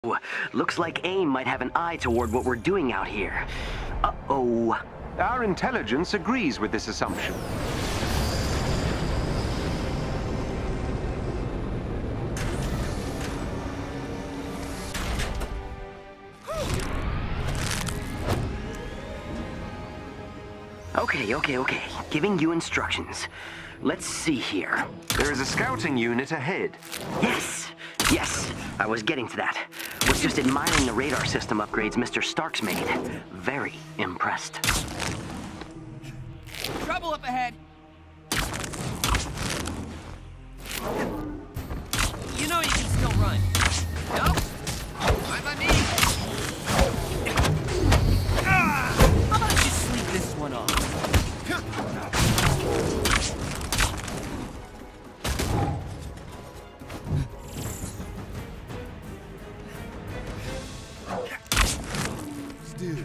Looks like AIM might have an eye toward what we're doing out here. Uh-oh. Our intelligence agrees with this assumption. Okay. Giving you instructions. Let's see here. There is a scouting unit ahead. Yes, I was getting to that. Was just admiring the radar system upgrades Mr. Stark's made. Very impressed. Trouble up ahead. You know you can still run. No? I'm on me. How about you sleep this one off? Dude.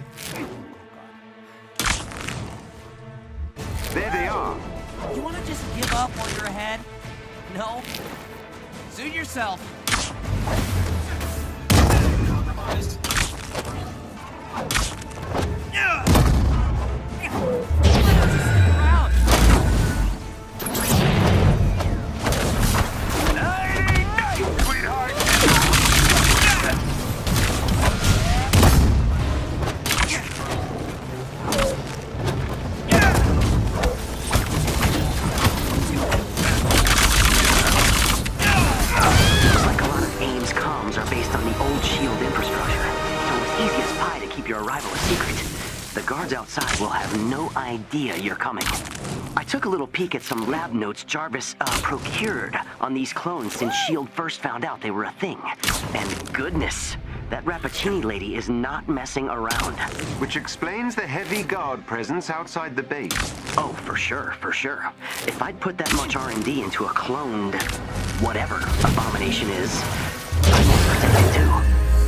There they are. You want to just give up while you're ahead? No? Suit yourself. Outside will have no idea you're coming. I took a little peek at some lab notes Jarvis procured on these clones since S.H.I.E.L.D. first found out they were a thing. And goodness, that Rappaccini lady is not messing around. Which explains the heavy guard presence outside the base. Oh, for sure. If I'd put that much R&D into a cloned whatever Abomination is, I'd want to protect it too.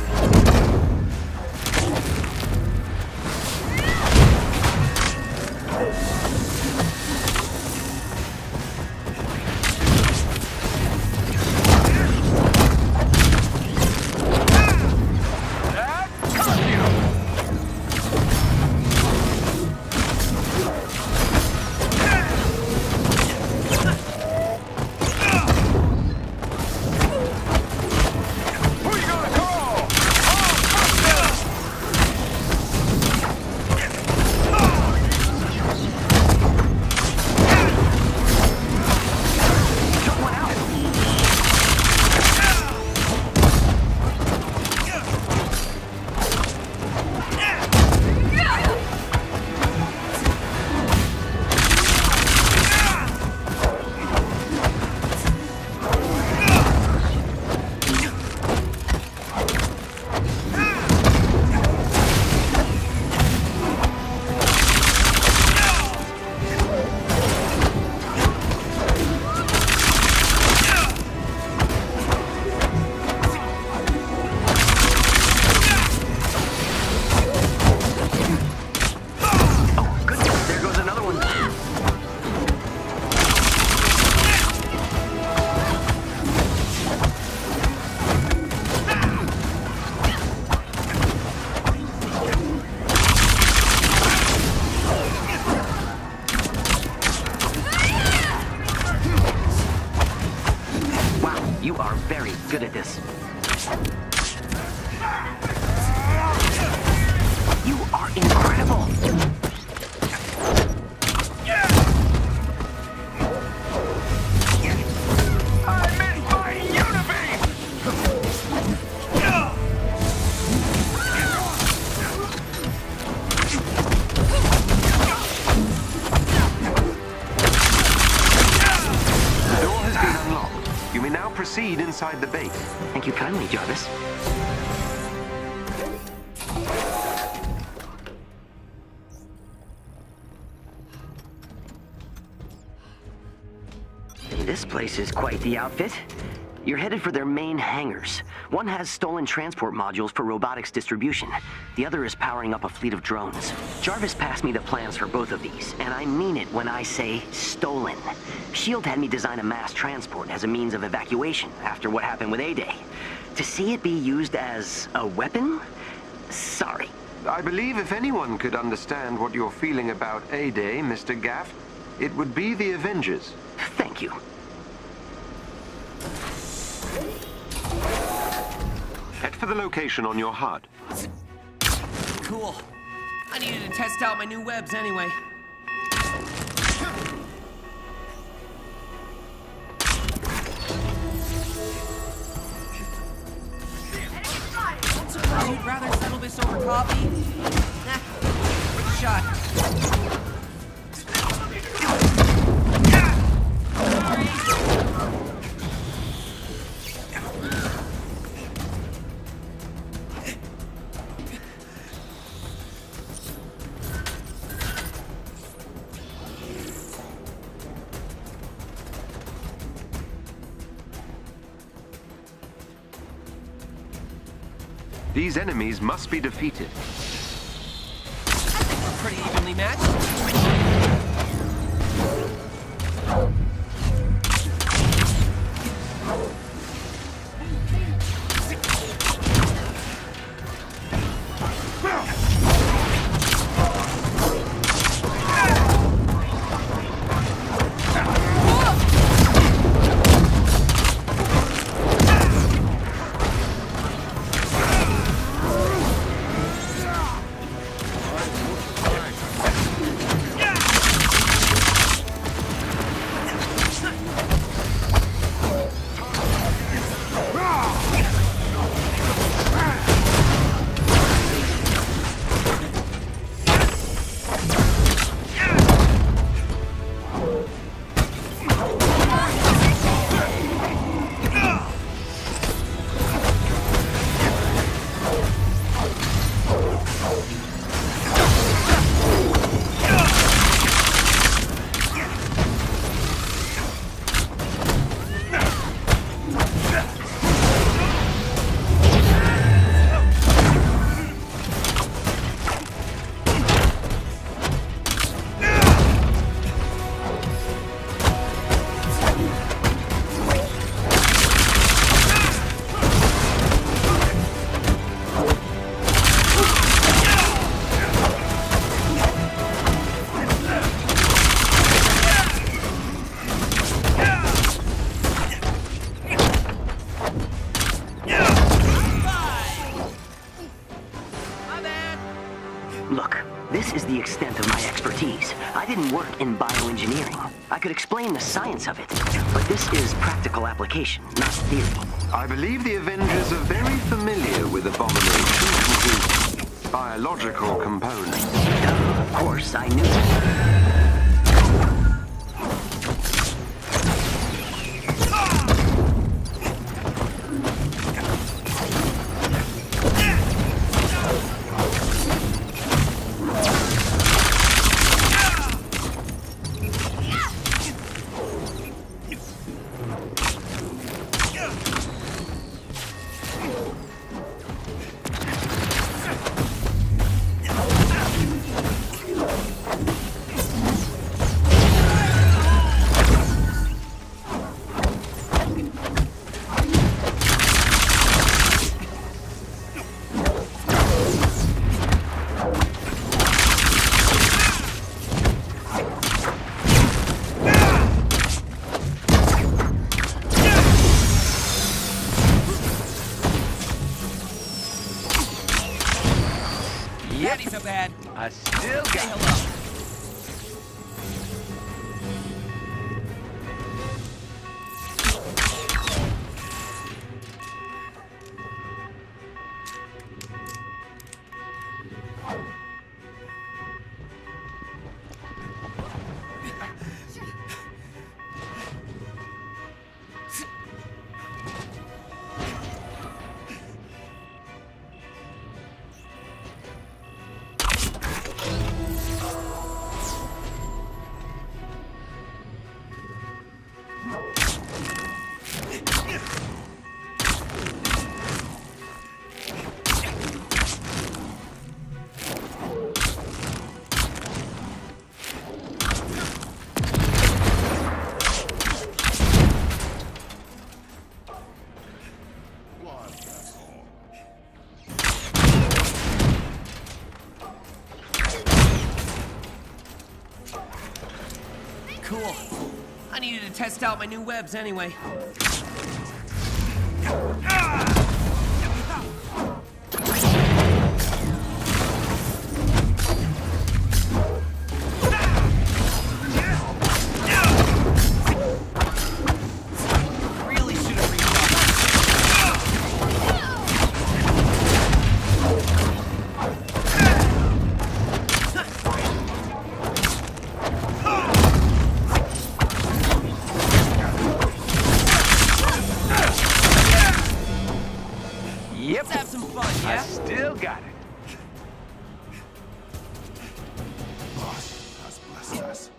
You are very good at this. You are incredible. I missed my unibeam! The door has been unlocked. You may now proceed inside the base. Thank you kindly, Jarvis. This place is quite the outfit. You're headed for their main hangars. One has stolen transport modules for robotics distribution. The other is powering up a fleet of drones. Jarvis passed me the plans for both of these, and I mean it when I say stolen. S.H.I.E.L.D. had me design a mass transport as a means of evacuation after what happened with A-Day. To see it be used as a weapon? Sorry. I believe if anyone could understand what you're feeling about A-Day, Mr. Gaff, it would be the Avengers. Thank you. Head for the location on your HUD. Cool. I needed to test out my new webs anyway. Suppose you'd rather settle this over coffee? Nah, take a shot. These enemies must be defeated. I think we're pretty evenly matched. Look, this is the extent of my expertise. I didn't work in bioengineering. I could explain the science of it, but this is practical application, not theory. I believe the Avengers are very familiar with Abomination and his biological components. Of course, I knew that. Yet he's so bad. I still Say got hello. cool. I needed to test out my new webs anyway. Really should have reached Yep. Let's have some fun, I yeah? still got it. Boss has blessed us.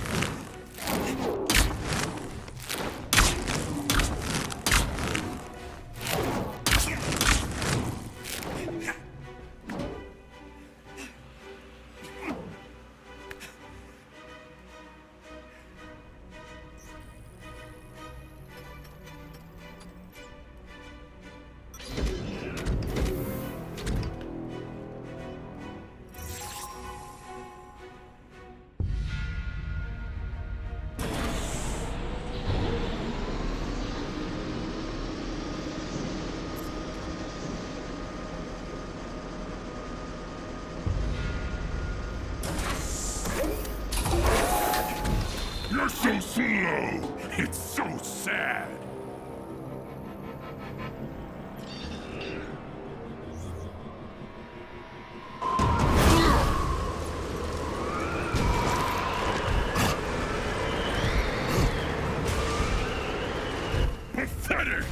You're so slow! It's so sad! Pathetic!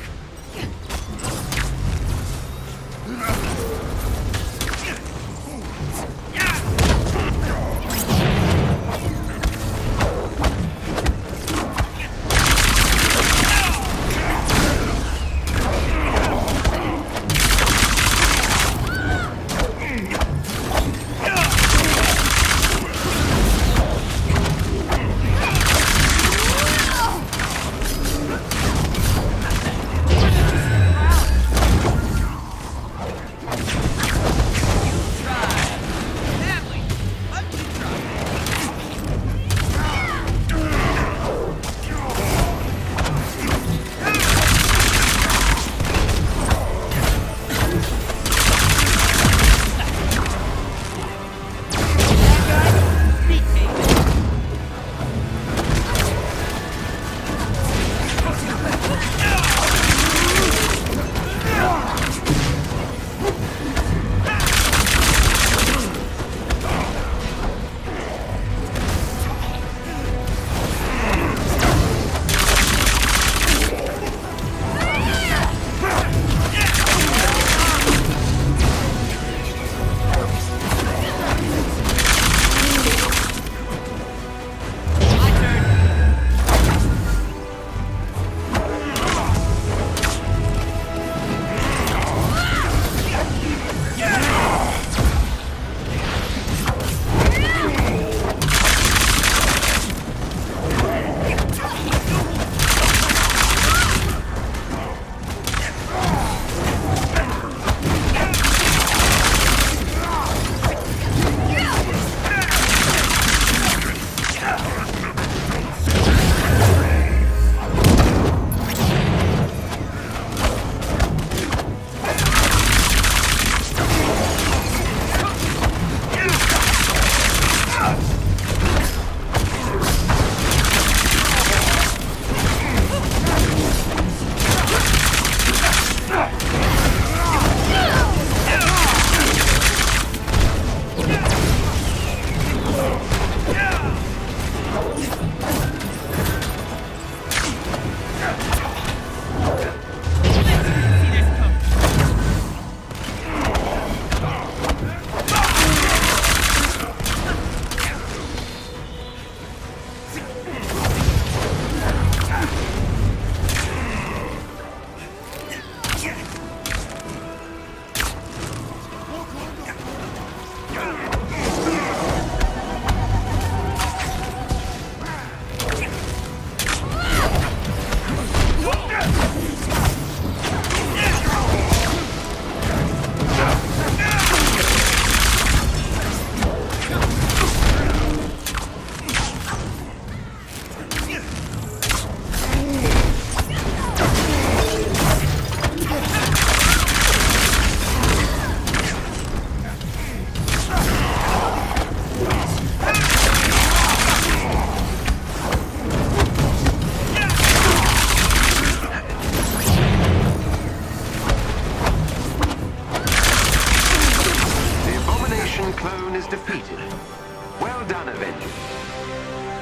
defeated. Well done, Avengers.